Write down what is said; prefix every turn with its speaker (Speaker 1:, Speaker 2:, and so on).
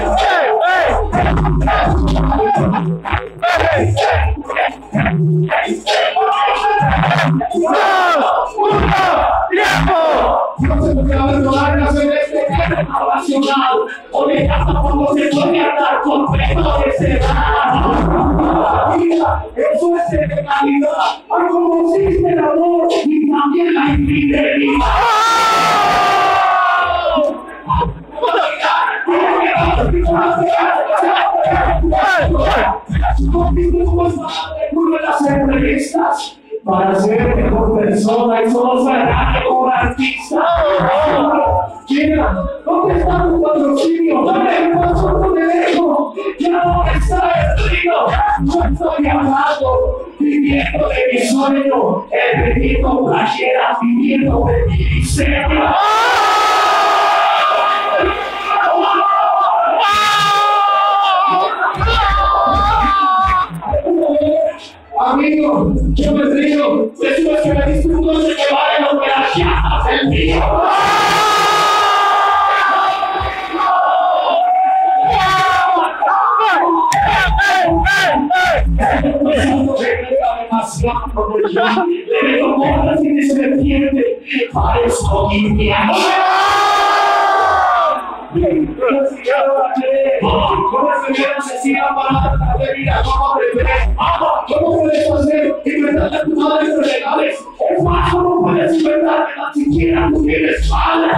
Speaker 1: Eso es realidad. Como existe el amor y también la infidelidad. Las entrevistas para ser mejor persona y solo será mejor artista. Mira, ¿dónde está tu patrocinio? Dame el paso por derecho. Ya no está el río. Yo estoy hablando, viviendo de mi sueño. El bendito playera, viviendo de mi diseño. Amigo, yo me río, después que me disfruto de que vaya lo que las llamas del mío. Le veo bolas y se me pierde, parezco indiano. ¿Cómo puedes hacer inventar tus madres legales? Es más, ¿cómo puedes inventar que tan siquiera tú tienes padre?